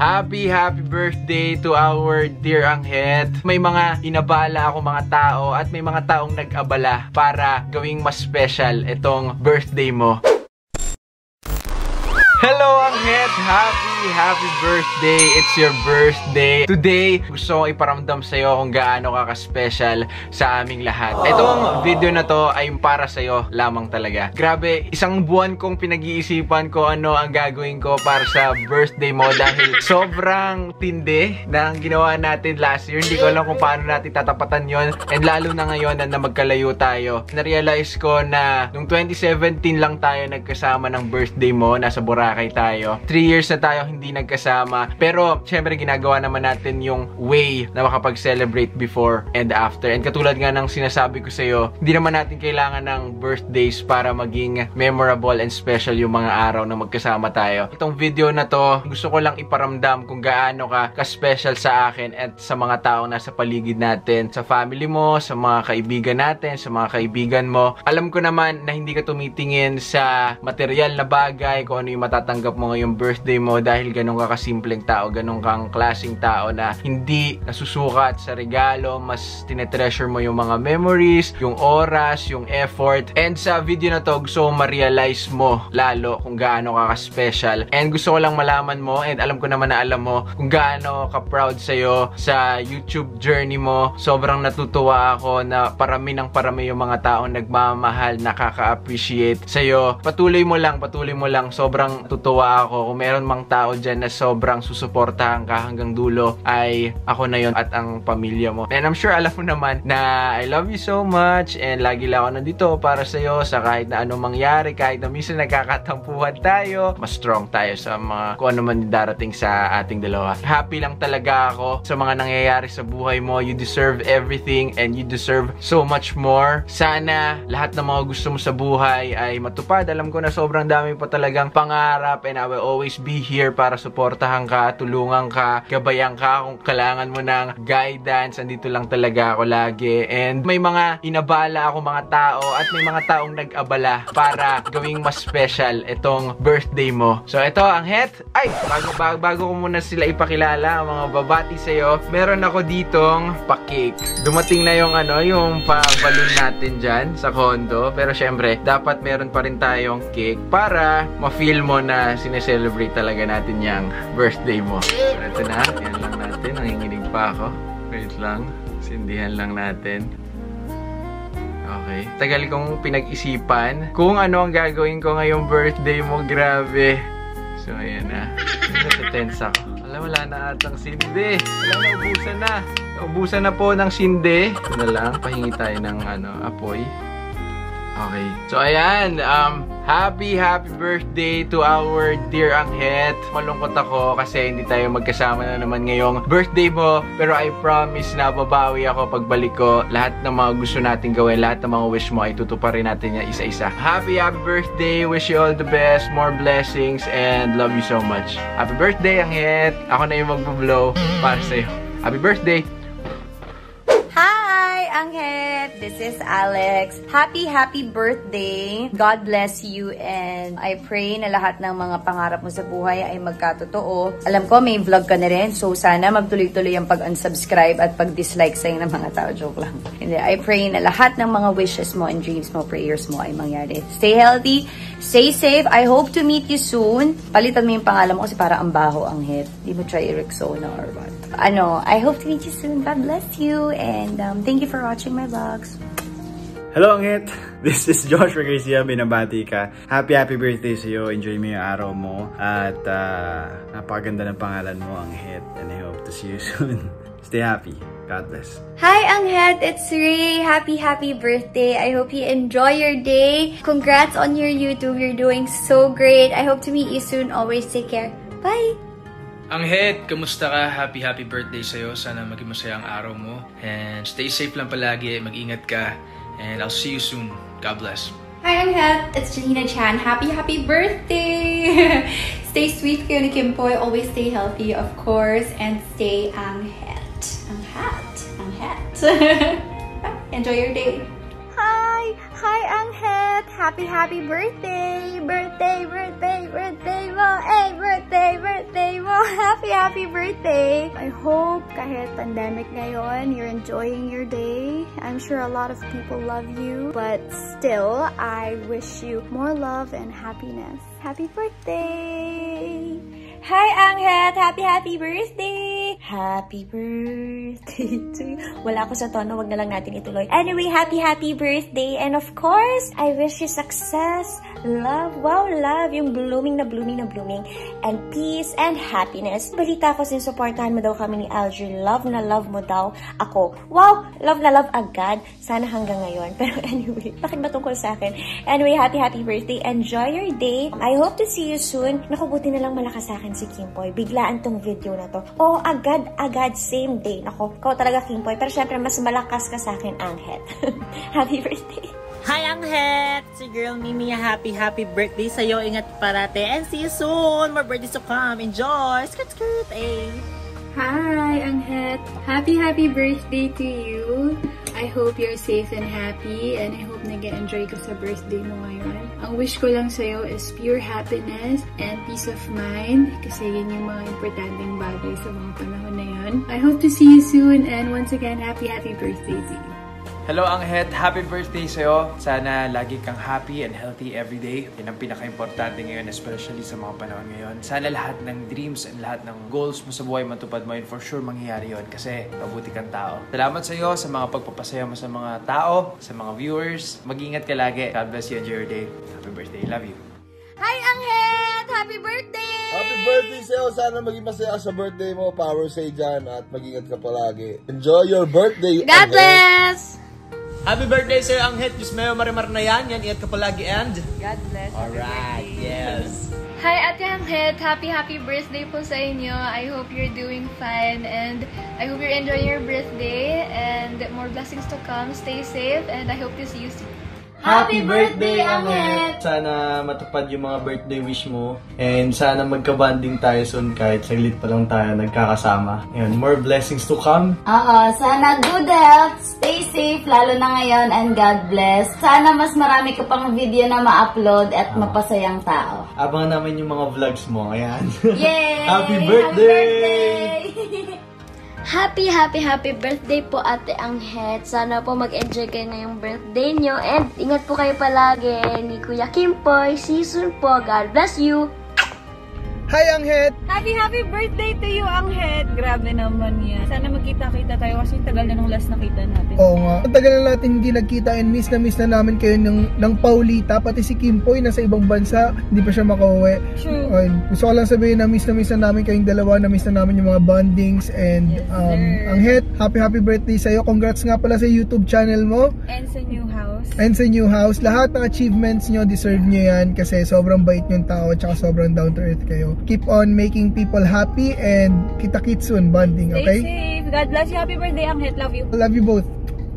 Happy birthday to our dear Anghet. May mga inabala ako mga tao at may mga taong nag-abala para gawing mas special itong birthday mo. Hello Anghet! Happy birthday! It's your birthday! Today, gusto kong iparamdam sa'yo kung gaano ka ka-special sa aming lahat. Itong video na to ay para sa'yo lamang talaga. Grabe, isang buwan kong pinag-iisipan ko ano ang gagawin ko para sa birthday mo dahil sobrang tindi na ang ginawa natin last year. Hindi ko alam kung paano natin tatapatan yon. And lalo na ngayon na magkalayo tayo. Na-realize ko na nung 2017 lang tayo nagkasama ng birthday mo. Nasa Boracay tayo. 3 years na tayo hindi nagkasama. Pero, syempre, ginagawa naman natin yung way na makapag-celebrate before and after. And katulad nga ng sinasabi ko sa'yo, hindi naman natin kailangan ng birthdays para maging memorable and special yung mga araw na magkasama tayo. Itong video na to, gusto ko lang iparamdam kung gaano ka ka-special sa akin at sa mga taong nasa paligid natin. Sa family mo, sa mga kaibigan natin, sa mga kaibigan mo. Alam ko naman na hindi ka tumitingin sa material na bagay, kung ano yung matatanggap mo ngayong birthday mo dahil ganun ka kasimpleng tao, ganun kang klaseng tao na hindi nasusukat sa regalo, mas tinetreasure mo yung mga memories, yung oras, yung effort. And sa video na to, gusto ko ma-realize mo lalo kung gaano ka ka-special. And gusto ko lang malaman mo, and alam ko naman na alam mo, kung gaano ka-proud sa'yo sa YouTube journey mo. Sobrang natutuwa ako na parami ng parami yung mga taong nagmamahal, nakaka-appreciate sa'yo. Patuloy mo lang. Sobrang tutuwa ako. Kung meron mang tao dyan na sobrang susuportahan ka hanggang dulo, ay ako na yon at ang pamilya mo. And I'm sure alam mo naman na I love you so much and lagi lang ako nandito para sa'yo sa kahit na anong mangyari, kahit na minsan nagkakatampuhan tayo, mas strong tayo sa mga kung ano man darating sa ating dalawa. Happy lang talaga ako sa mga nangyayari sa buhay mo. You deserve everything and you deserve so much more. Sana lahat ng mga gusto mo sa buhay ay matupad. Alam ko na sobrang dami pa talagang pangarap and I will always be here para suportahan ka, tulungan ka, gabayan ka kung kailangan mo ng guidance. Andito lang talaga ako lagi. And may mga inabala ako mga tao at may mga taong nag-abala para gawing mas special itong birthday mo. So ito, Anghet. Ay, bago ko muna sila ipakilala, ang mga babati sa'yo, meron ako ditong pa-cake. Dumating na yung yung pa-balloon natin dyan sa condo. Pero syempre, dapat meron pa rin tayong cake para ma-feel mo na sineselebrate talaga natin yung birthday mo. So, ito na. Yan lang natin. Nanginginig pa ako. Wait lang. Sindihan lang natin. Okay. Tagal kong pinag-isipan kung ano ang gagawin ko ngayong birthday mo. Grabe. So, ayan na. Nasa-tense ako. Wala na atang sindi. Naubusan na. Naubusan na po ng sindi. Ito na lang. Pahingi tayo ng apoy. Okay. So, ayan. Happy birthday to our dear Anghet. Malungkot ako kasi hindi tayo magkasama na naman ngayong birthday mo. Pero I promise na babawi ako pagbalik ko. Lahat ng mga gusto natin gawin, lahat ng mga wish mo ay tutuparin natin niya isa-isa. Happy birthday. Wish you all the best. More blessings and love you so much. Happy birthday, Anghet. Ako na yung magbo-blow para sa'yo. Happy birthday. Anghet, this is Alex. Happy birthday. God bless you and I pray na lahat ng mga pangarap mo sa buhay ay magkatotoo. Alam ko may vlog ka na rin, so sana magtuloy-tuloy ang pag-unsubscribe at pag-dislike sa'yo ng mga tao. Joke lang. Hindi, I pray na lahat ng mga wishes mo and dreams mo, prayers mo ay mangyari. Stay healthy, stay safe. I hope to meet you soon. Palitan mo yung pangalan mo kasi para ang baho, Anghet. Di mo try Rexona or what? I hope to meet you soon. God bless you and thank you for watching my vlogs. Hello Anghet! This is Joshua Garcia. Binabati ka. Happy birthday sa iyo. Enjoy mo yung araw mo. At napakaganda ng pangalan mo, Anghet. And I hope to see you soon. Stay happy. God bless. Hi Anghet! It's Ray. Happy birthday. I hope you enjoy your day. Congrats on your YouTube. You're doing so great. I hope to meet you soon. Always take care. Bye! Anghet, kamusta ka? Happy birthday sa'yo. Sana maging masaya ang araw mo. And stay safe lang palagi. Mag-ingat ka. And I'll see you soon. God bless. Hi Anghet, it's Janina Chan. Happy birthday! Stay sweet kayo ni Kimpoy. Always stay healthy, of course. And stay Anghet. Enjoy your day. Hi! Hi, Anghet! Happy birthday! Birthday mo! Hey, birthday mo! Happy birthday! I hope kahit pandemic ngayon, you're enjoying your day. I'm sure a lot of people love you, but still, I wish you more love and happiness. Happy birthday! Hi, Anghet! Happy birthday! Happy birthday to you. Wala ako sa tono, wag na lang natin ituloy. Anyway, happy birthday! And of course, I wish you success, love, love, yung blooming na blooming, and peace and happiness. Balita ko, sinusuportahan mo daw kami ni Alger. Love na love mo daw ako. Wow! Love na love agad. Sana hanggang ngayon. Pero anyway, bakit ba tungkol sa akin? Anyway, happy birthday. Enjoy your day. I hope to see you soon. Naku, buti na lang malakas sa akin si Kimpoy. Biglaan tong video na to. Oh, agad, same day. Naku, ikaw talaga, Kimpoy. Pero syempre, mas malakas ka sa akin, Anghet. Happy birthday. Hi, Anghet! Si Girl Mimi, happy birthday sa'yo. Ingat parate. And see you soon. More birthdays to come. Enjoy! Skirt, eh. Hi, Anghet! Happy birthday to you! I hope you're safe and happy, and I hope nag-enjoy ka sa birthday mo ngayon. Ang wish ko lang sa'yo is pure happiness and peace of mind, kasi yun yung mga importanteng bagay sa mga panahon na yun. I hope to see you soon, and once again, happy birthday to you. Hello, Anghet. Happy birthday sa'yo. Sana lagi kang happy and healthy everyday. Yan ang pinaka-importante ngayon, especially sa mga panahon ngayon. Sana lahat ng dreams and lahat ng goals mo sa buhay matupad mo yun. For sure, mangyayari yun kasi mabuti kang tao. Salamat sa'yo sa mga pagpapasaya mo sa mga tao, sa mga viewers. Mag-ingat ka lagi. God bless you. Enjoy your day. Happy birthday. Love you. Hi, Anghet! Happy birthday! Happy birthday sa'yo! Sana maging masaya sa birthday mo. Power say dyan at mag-ingat ka palagi. Enjoy your birthday! God bless! Happy birthday, Sir Anghet! Diyos mayo marimar na yan. Ingat ka palagi and... God bless. Alright, yes. Hi, Ate Anghet! Happy birthday po sa inyo. I hope you're doing fine and I hope you're enjoying your birthday and more blessings to come. Stay safe and I hope to see you soon. Happy birthday, Anghet! Sana matupad yung mga birthday wish mo. And sana magka-bonding tayo soon kahit saglit pa lang tayo nagkakasama. Ayun, more blessings to come. Sana good health, stay safe, lalo na ngayon, and God bless. Sana mas marami ka pang video na ma-upload at mapasayang tao. Abangan namin yung mga vlogs mo. Ayan. Yay! Happy birthday! Happy birthday po, Ate Anghet. Sana po mag-enjoy kayo ngayong birthday nyo. And ingat po kayo palagi ni Kuya Kimpoy. See you soon po. God bless you. Hi, Anghet! Happy birthday to you, Anghet! Grabe naman yan. Sana magkita-kita tayo kasi tagal na nung last nakita natin. Oo nga. Ang tagal na natin hindi nagkita and miss na namin kayo ng Paulita. Pati si Kimpoy nasa ibang bansa. Hindi pa siya makauwi. True. Ayun. Gusto ko lang sabihin na miss na namin kayong dalawa. Na-miss na namin yung mga bondings. And Anghet, happy birthday sa'yo. Congrats nga pala sa YouTube channel mo. And sa new house. Lahat ng achievements nyo, deserve nyo yan. Kasi sobrang bait nyong tao at saka sobrang down to earth kayo. Keep on making people happy and kita-kits soon bonding, okay? Stay safe. God bless you. Happy birthday, Anghet. Love you. Love you both.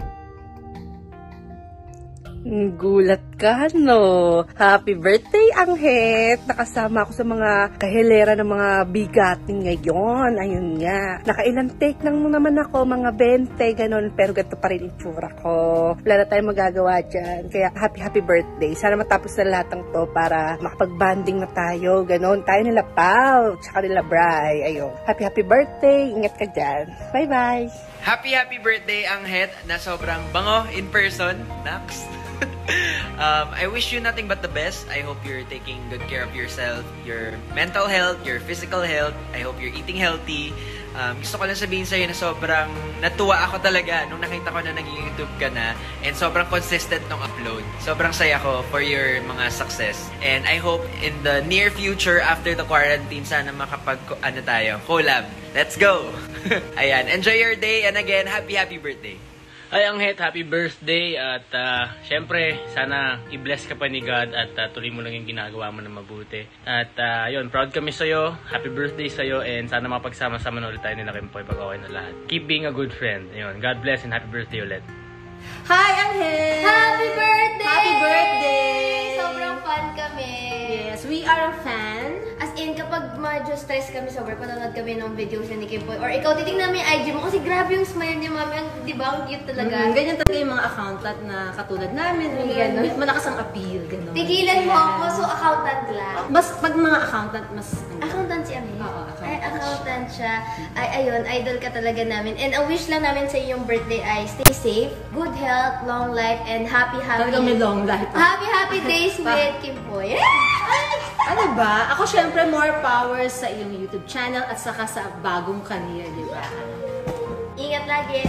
Gulat ka, no? Happy birthday, Anghet! Nakasama ako sa mga kahilera ng mga bigatin ngayon. Ayun nga. Nakailang take lang naman ako, mga 20, ganon. Pero ganito pa rin itsura ko. Wala na tayong magagawa dyan. Kaya happy birthday. Sana matapos na lahat ng to para makapag-banding na tayo. Ganon. Tayo nila Pao, tsaka nila Bri. Ayun. Happy birthday. Ingat ka dyan. Bye-bye. Happy birthday, Anghet, na sobrang bango in person. Next. I wish you nothing but the best. I hope you're taking good care of yourself, your mental health, your physical health. I hope you're eating healthy. Gusto ko lang sabihin sa'yo na sobrang natuwa ako talaga nung nakita ko na nag-YouTube ka na and sobrang consistent nung upload. Sobrang saya ko for your mga success. And I hope in the near future, after the quarantine, sana collab. Let's go! Ayan, enjoy your day and again, happy birthday! Hi, Anghet, happy birthday at syempre sana i-bless ka pa ni God at tuloy mo lang yung ginagawa mo na mabuti. At yun, proud kami sa'yo, happy birthday sa'yo and sana mapagsama-sama na ulit tayo nila Kimpoy pag okay na lahat. Keep being a good friend. Ayun, God bless and happy birthday ulit. Hi, Anghet! Happy birthday! Happy birthday! Sobrang fun kami. Yes, we are a fan. As in, kapag medyo stress kami sa work, panonood kami ng videos ni Kimpoy, or ikaw, titignan mo yung IG mo kasi grabe yung smile niya, mami. Di ba? Ang cute talaga. Ganyan talaga yung mga accountant na katulad namin. Malakas ang appeal. Ganun. Tigilan mo ako, so accountant lang. Mas pag mga accountant, mas... Accountant si Ami? Oo, ay, accountant siya. Ay, ayun, idol ka talaga namin. And ang wish lang namin sa iyong birthday ay stay safe, good health, long life, and happy... Talagang may long life. Happy days with Kimpoy. Ano ba? Ako syempre more power sa iyong YouTube channel at saka sa bagong career, di ba? Ingat lagi.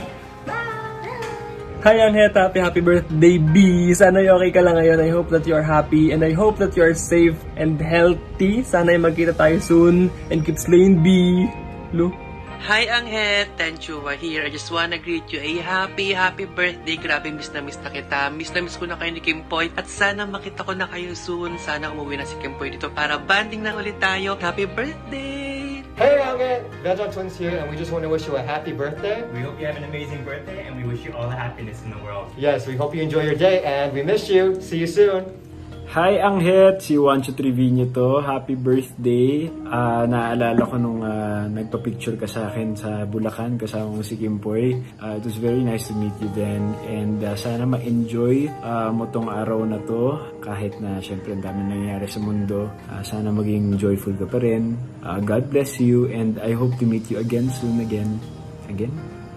Hi Anghet, happy birthday B! Sana okay ka lang ngayon. I hope that you're happy and I hope that you're safe and healthy. Sana magkita tayo soon and keep slaying B! Look. Hi Anghet, Tenchua here. I just wanna greet you a happy birthday. Grabe, miss na kita. Miss ko na kayo ni Kimpoy. At sana makita ko na kayo soon. Sana umuwi na si Kimpoy dito para banding na ulit tayo. Happy birthday! Hey Anghet, Beja Twins here, and we just want to wish you a happy birthday. We hope you have an amazing birthday, and we wish you all the happiness in the world. Yes, we hope you enjoy your day, and we miss you. See you soon. Hi Anghet, si Juancho Trevino to. Happy birthday. Naalala ko nung nagpa-picture ka sa akin sa Bulacan kasama mo si Kimpoy. It was very nice to meet you then. And sana ma-enjoy mo tong araw na to. Kahit na syempre ang dami nangyayari sa mundo. Sana maging joyful ka pa rin. God bless you and I hope to meet you again soon again. Again?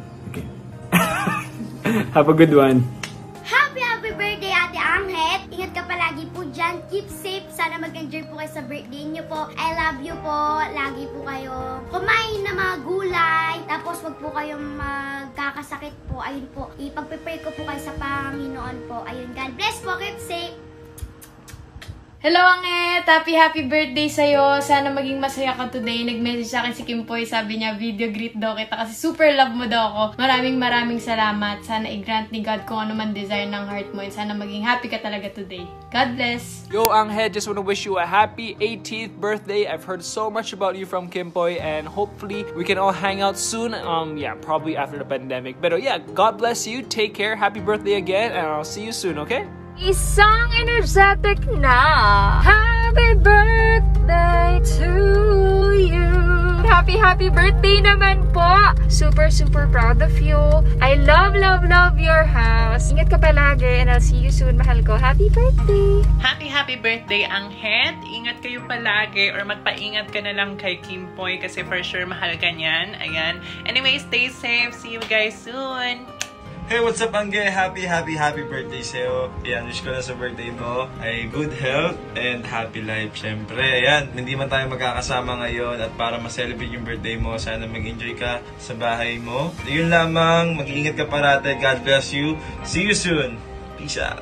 Have a good one. Happy birthday, Ate Anghet! Ingat ka palagi po dyan. Keep safe. Sana mag-enjoy po kayo sa birthday niyo po. I love you po. Lagi po kayo kumain na mga gulay. Tapos wag po kayong magkakasakit po. Ayun po. Ipag-prepare ko po kayo sa Panginoon po. Ayun, God bless po. Keep safe. Hello, Anghet! Happy birthday sa'yo! Sana maging masaya ka today. Nag-message sa akin si Kimpoy. Sabi niya, video greet daw kita kasi super love mo daw ako. Maraming salamat. Sana i-grant ni God kung ano man desire ng heart mo. And sana maging happy ka talaga today. God bless! Yo, Anghet! Just want to wish you a happy 18th birthday. I've heard so much about you from Kimpoy and hopefully we can all hang out soon. Yeah, probably after the pandemic. But yeah, God bless you. Take care. Happy birthday again and I'll see you soon, okay? Isang energetic na happy birthday to you. Happy birthday naman po. Super proud of you. I love your house. Ingat ka palagi and I'll see you soon, mahal ko. Happy birthday. Happy birthday, Anghet. Ingat kayo palagi or magpaingat ka na lang kay Kimpoy kasi for sure mahal ka niyan. Ayan. Anyway, stay safe. See you guys soon. Hey, what's up, Angge? Happy birthday sa'yo. Ayan, wish ko na sa birthday mo ay good health and happy life, syempre. Ayan, hindi man tayo magkakasama ngayon at para ma-celebrate yung birthday mo, sana mag-enjoy ka sa bahay mo. Yun lamang, mag-iingat ka parate. God bless you. See you soon. Peace out.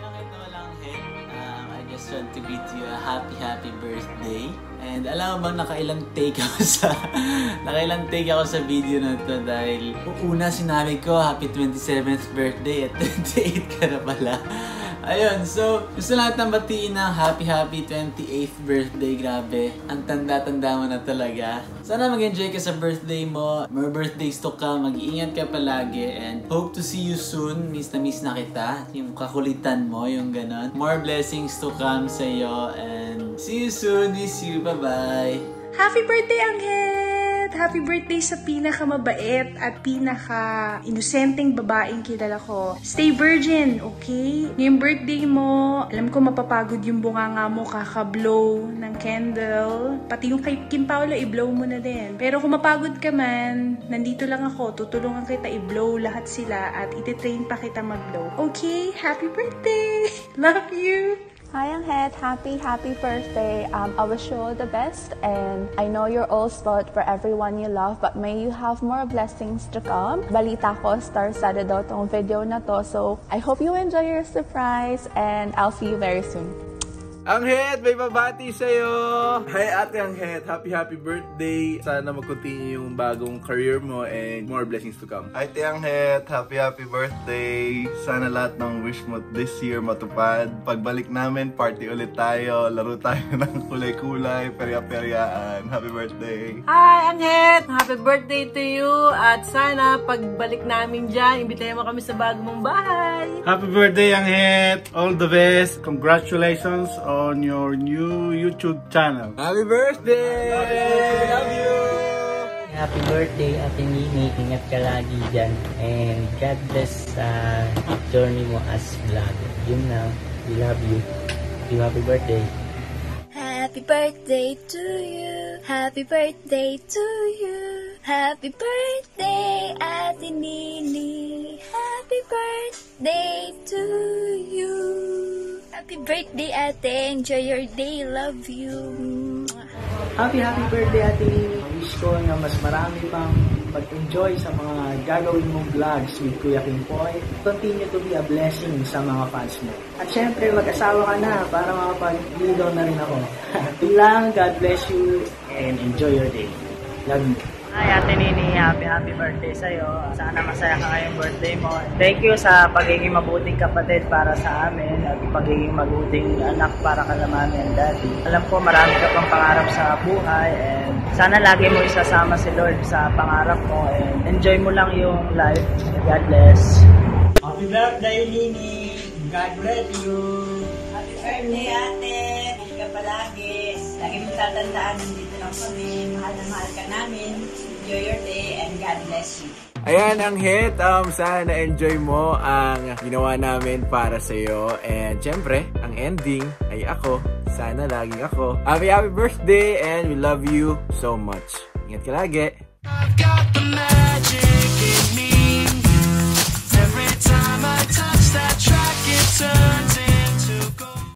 I just want to greet you a happy birthday. And alam mo bang nakailang take ako sa video na to dahil una sinabi ko happy 27th birthday at 28 ka na pala. Ayun, so gusto lahat ng batiin ng happy 28th birthday. Grabe, ang tanda-tanda mo na talaga. Sana mag-enjoy ka sa birthday mo. More birthdays to come. Mag-iingat ka palagi and hope to see you soon. Miss na kita. Yung kakulitan mo, yung ganon. More blessings to come sa iyo and see you soon. Miss you. Bye-bye. Happy birthday, Anghet! Happy birthday sa pinakamabait at pinaka-inosenteng babaeng kilala ko. Stay virgin, okay? Ngayong birthday mo, alam ko mapapagod yung bunganga mo kaka-blow ng candle. Pati yung kay Kim Paolo, i-blow mo na din. Pero kung mapagod ka man, nandito lang ako. Tutulungan kita i-blow lahat sila at ititrain pa kita mag-blow. Okay? Happy birthday! Love you! Hi Anghet, happy birthday. I wish you all the best and I know you're all spoiled for everyone you love but may you have more blessings to come. Balita ko, star-studded daw tong video na to, so I hope you enjoy your surprise and I'll see you very soon. Anghet, may babati sa'yo! Hi Ate Anghet, happy birthday! Sana mag-continue yung bagong career mo and more blessings to come. Hi Ate Anghet, happy birthday! Sana lahat ng wish mo this year matupad. Pagbalik namin, party ulit tayo, laro tayo ng kulay-kulay, perya-peryaan. Happy birthday! Hi Anghet, happy birthday to you! At sana pagbalik namin dyan, imbitahin mo kami sa bago mong bahay! Happy birthday, Anghet! All the best! Congratulations on your new YouTube channel. Happy birthday! Love you! Happy birthday, Ate Nini. Ingat ka lagi dyan. And God bless sa journey mo as vlogger. Yun na. We love you. Happy birthday. Happy birthday to you. Happy birthday to you. Happy birthday, Ate Nini. Happy birthday to you. Happy birthday, Ate. Enjoy your day. Love you. Happy birthday, Ate Nini. Wish ko na mas marami pang mag-enjoy sa mga gagawin mong vlogs with Kuya Kimpoy. Continue to be a blessing sa mga fans mo. At syempre, mag-asawa ka na para makapag-ligaw na rin ako. Bilang, God bless you and enjoy your day. Love you. Hi Ate Nini, happy birthday sa'yo. Sana masaya ka ngayong birthday mo. Thank you sa pagiging mabuting kapatid para sa amin at pagiging mabuting anak para ka sa mami and daddy. Alam ko marami ka pang pangarap sa buhay and sana lagi mo isasama si Lord sa pangarap mo and enjoy mo lang yung life. God bless. Happy birthday Nini. God bless you. Happy birthday Ate. Hindi ka palagi. Lagi mong tatandaan, nandito lang kami. Mahal na mahal ka namin. Enjoy your day and God bless you. Ayan ang hit. Sana enjoy mo ang ginawa namin para sa'yo. And syempre, ang ending ay ako. Sana laging ako. Happy birthday and we love you so much. Ingat ka lagi. I've got the magic.